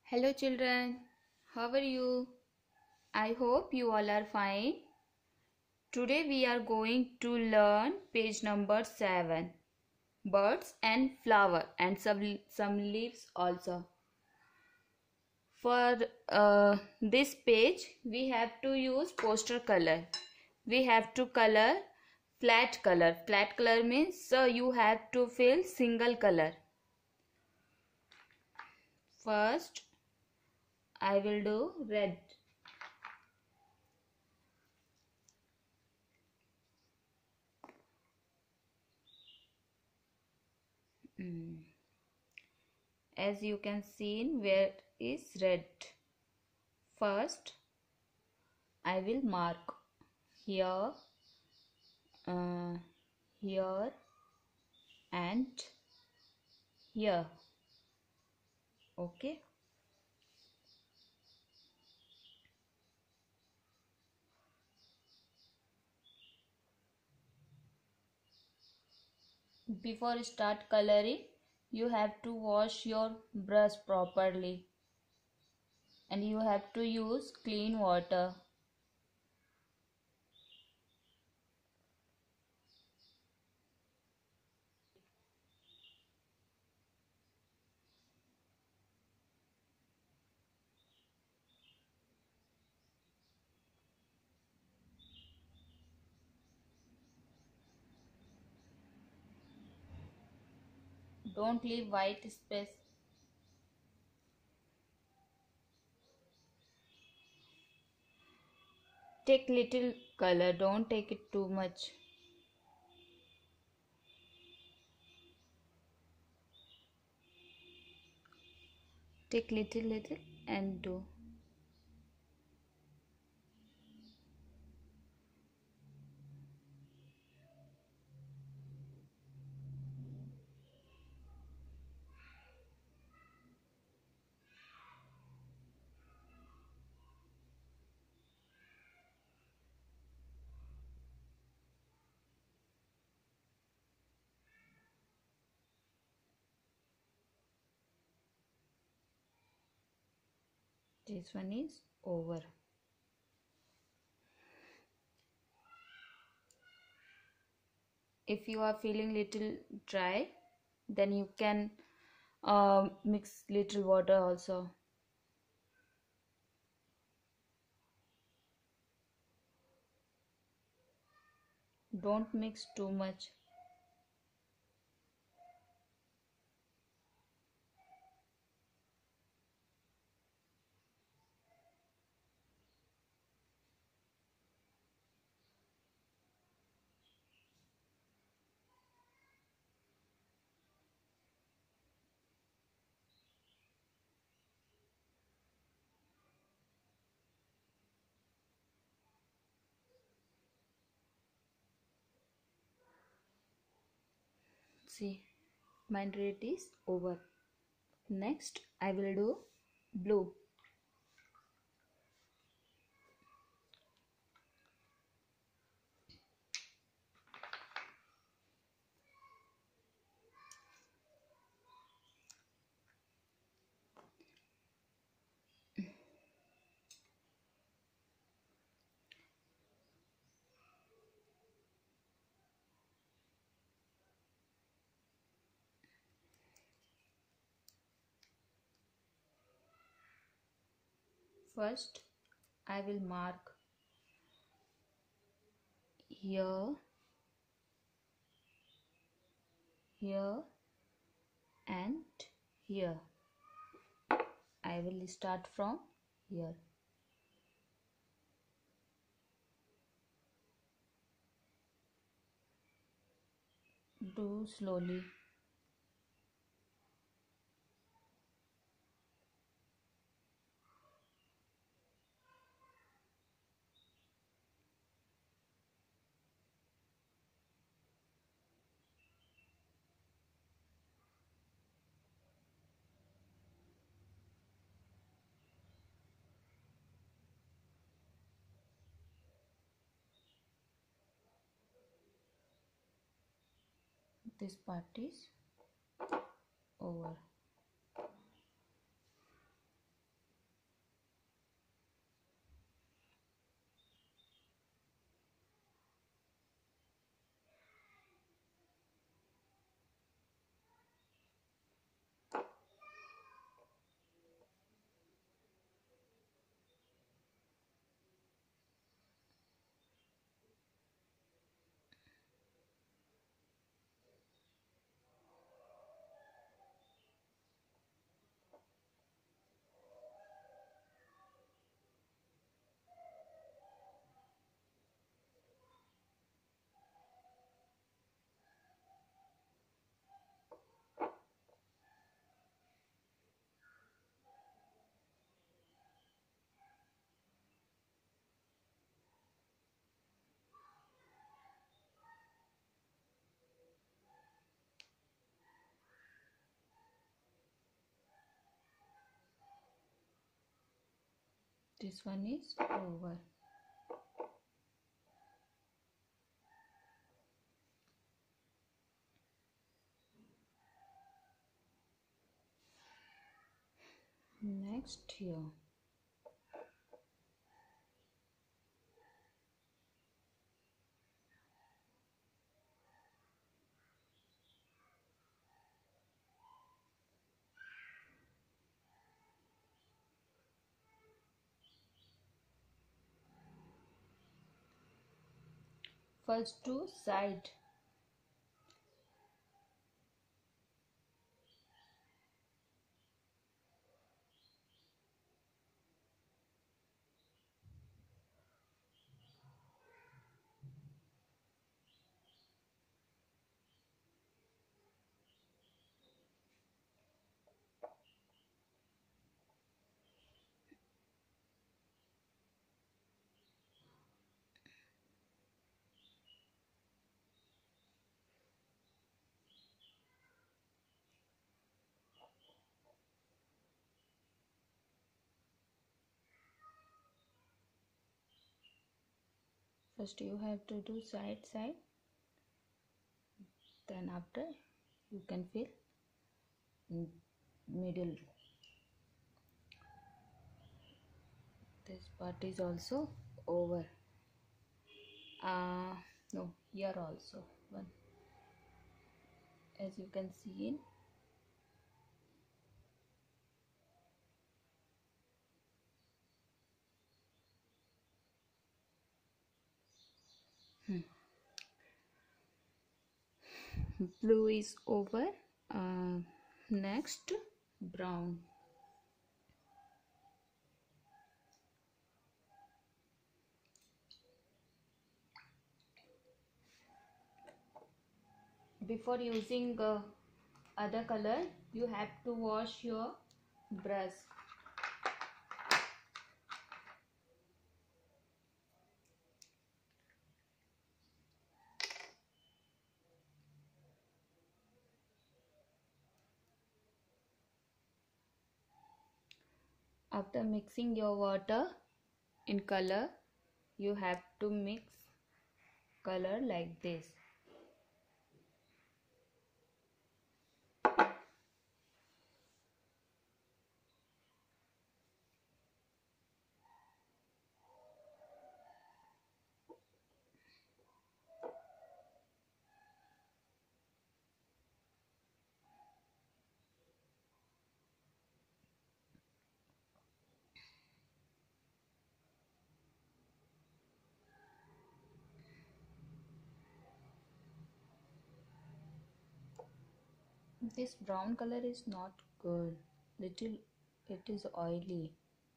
Hello children, how are you? I hope you all are fine. Today we are going to learn page number 7. Birds and flower and some leaves also. For this page we have to use poster color. We have to color flat color. Flat color means you have to fill single color. First I will do red. As you can see, where is red. First I will mark here, uh, here and here. Okay. Before start coloring, you have to wash your brush properly and you have to use clean water. Don't leave white space. Take little color, don't take it too much. Take little and do. This one is over. If you are feeling little dry, then you can mix little water also. Don't mix too much. See, my red is over. Next I will do blue. First I will mark here, here and here. I will start from here. Do slowly. This part is over. This one is over. Next here. First to side. First you have to do side side, then after you can fill in middle. This part is also over. No, here also one, as you can see in. Blue is over. Next brown. Before using other color, you have to wash your brush. After mixing your water in color, you have to mix color like this. This brown color is not good. Little, it is oily.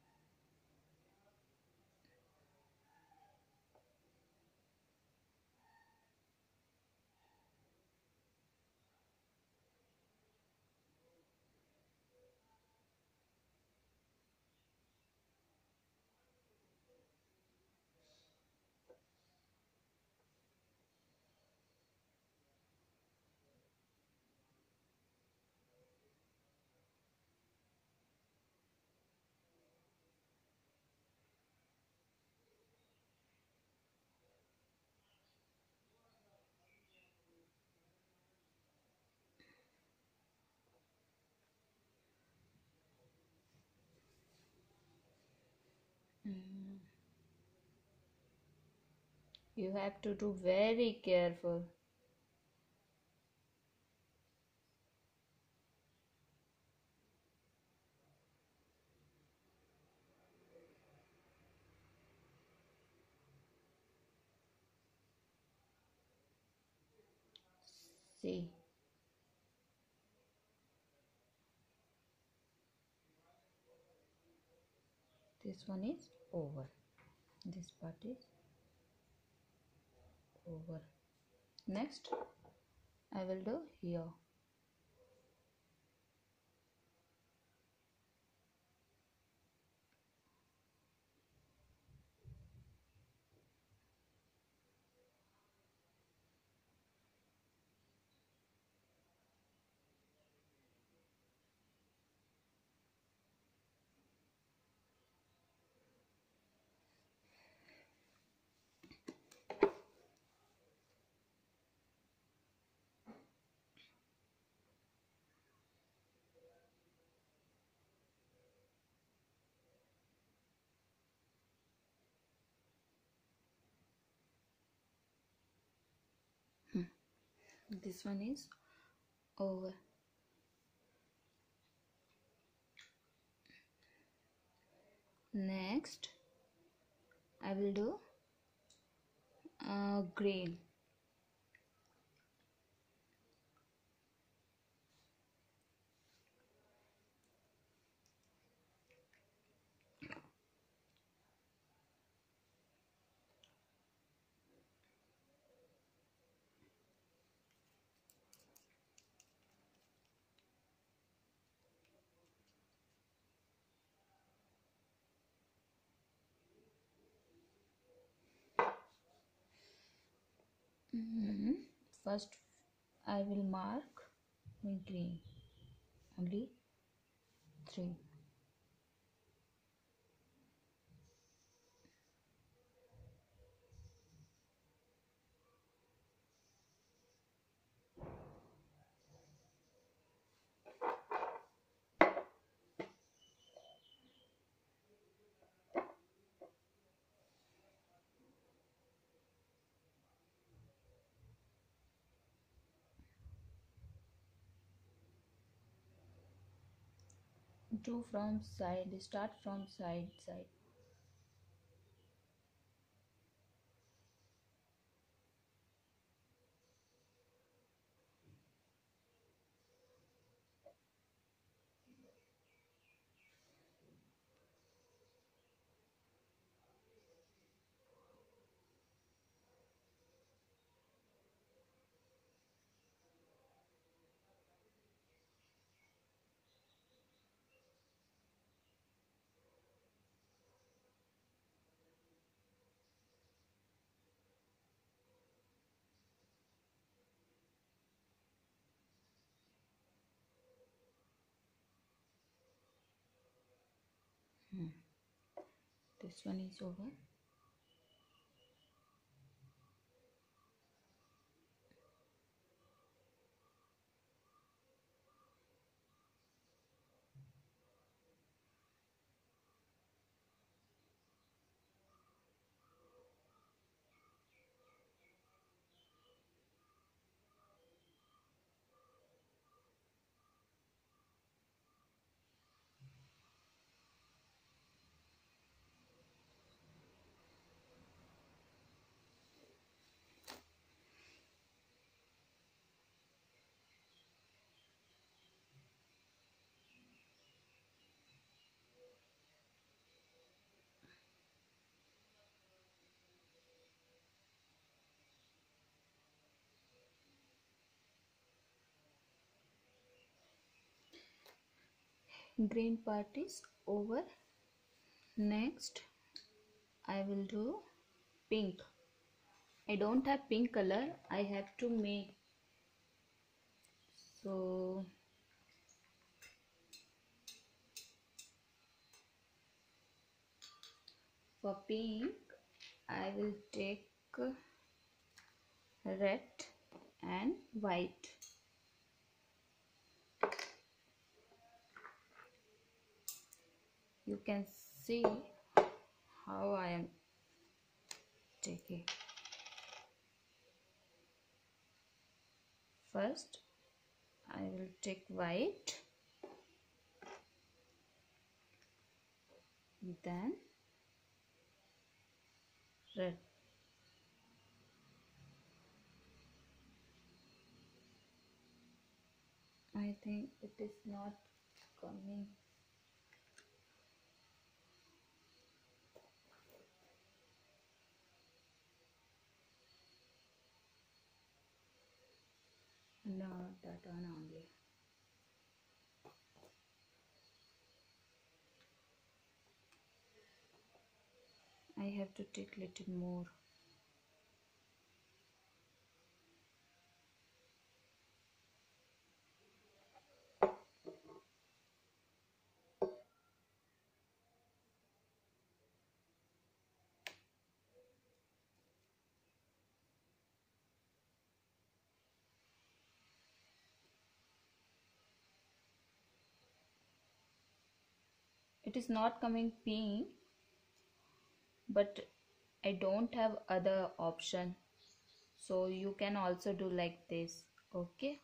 You have to do very careful. See, this one is over. This part is over. Next, I will do here. This one is over. Next I will do green. First I will mark with green, only 3. Do from side, start from side. This one is over. Green part is over. Next I will do pink. I don't have pink color, I have to make. So for pink I will take red and white. You can see how I am taking. First I will take white, then red. I think it is not coming. No, that one only. I have to take little more. It is not coming pink, but I don't have other option, so you can also do like this. Okay.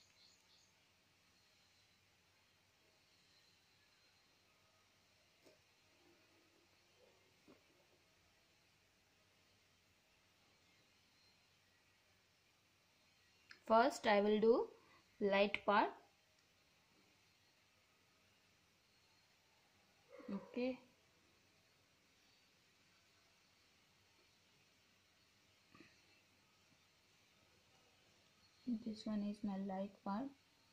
First I will do light part. Okay. This one is my light part.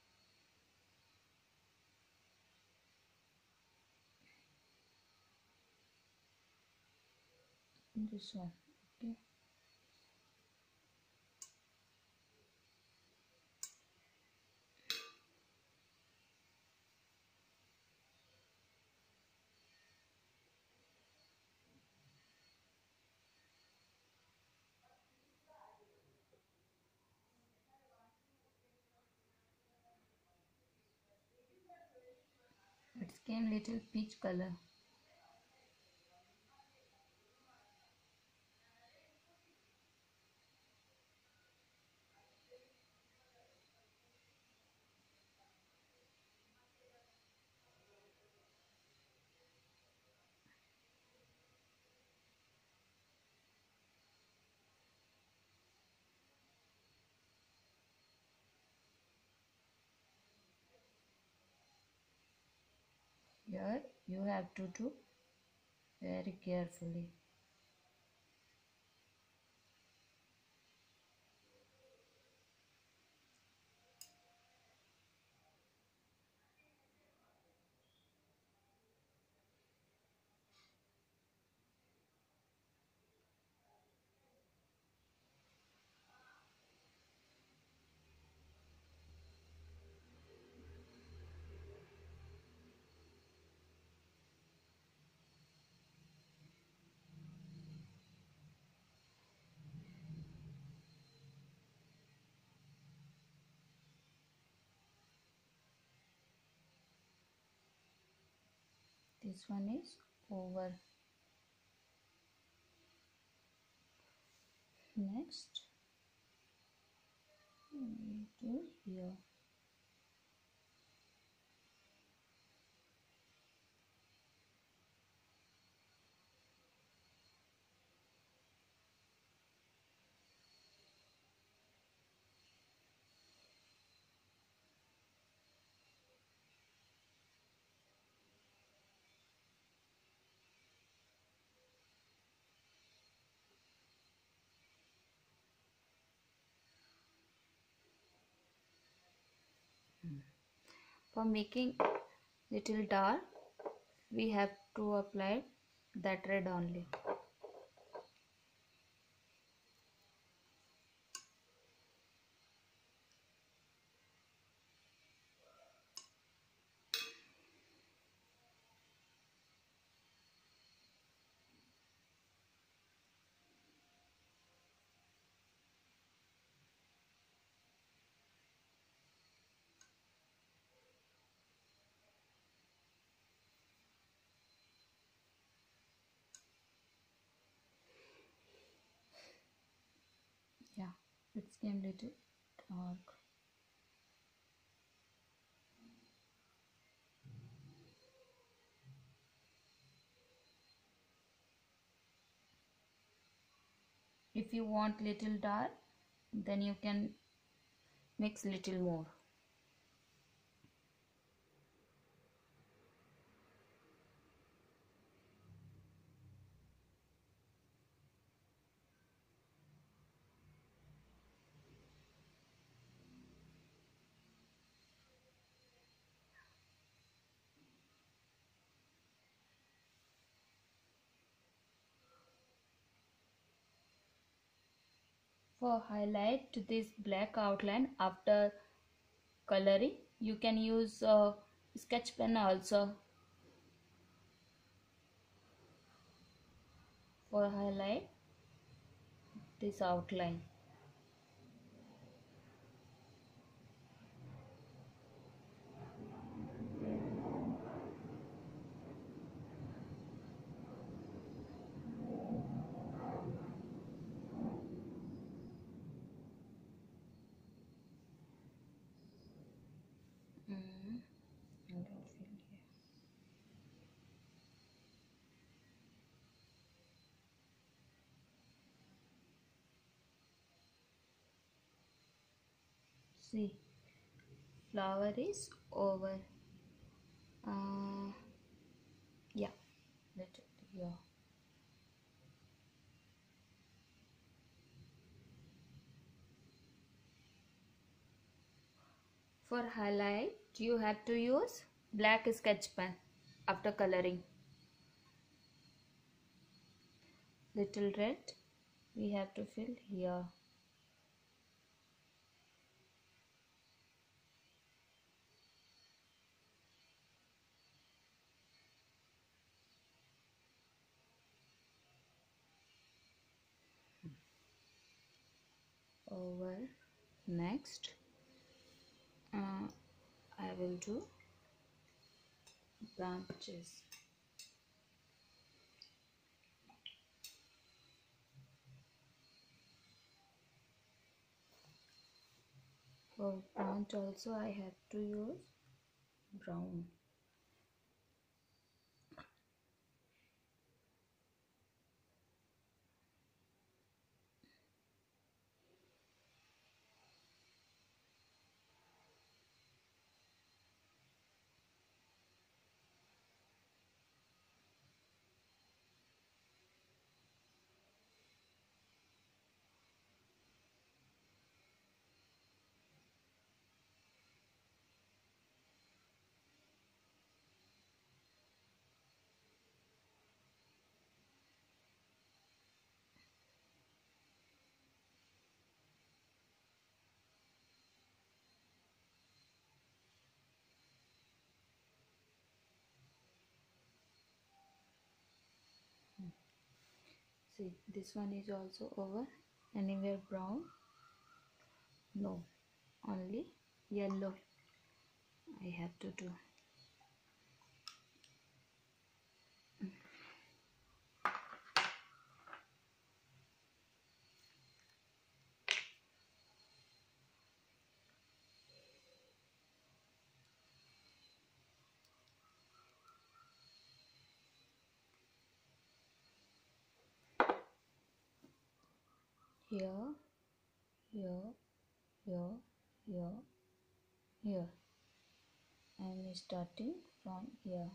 This one. Okay. It came little peach color. Here you have to do very carefully. This one is over. Next we do here. For making little dark, we have to apply that red only. Yeah, it's came little dark. If you want little dark, then you can mix little more. For highlight this black outline after coloring, you can use sketch pen also for highlight this outline. See, flower is over. Yeah, let it here. For highlight, you have to use black sketch pen after coloring. Little red we have to fill here. Over. Next, I will do branches. For branch also I have to use brown. See, this one is also over. Anywhere brown? No, only yellow I have to do. Here, here, here, here, here. I am starting from here.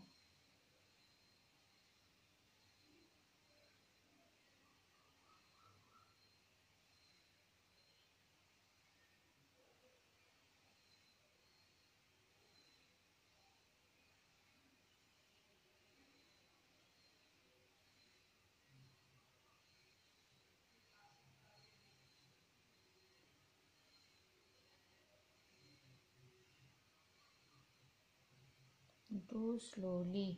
Do slowly.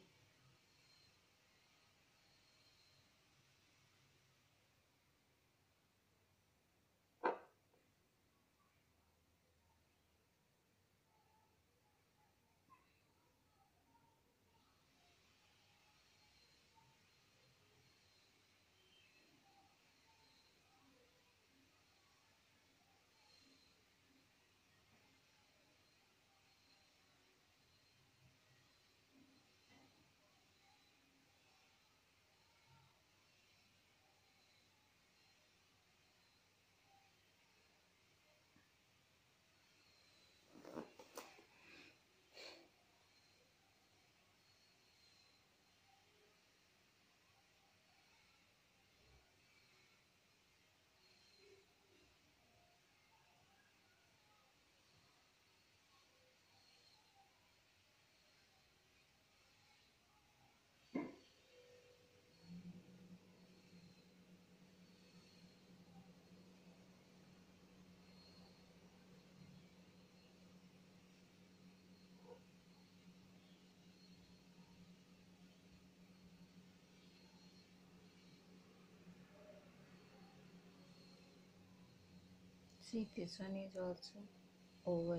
See, this one is also over.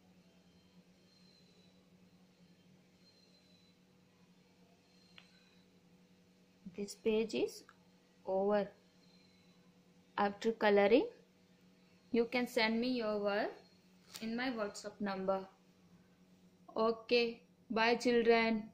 This page is over. After coloring, you can send me your work in my WhatsApp number. Okay, bye children.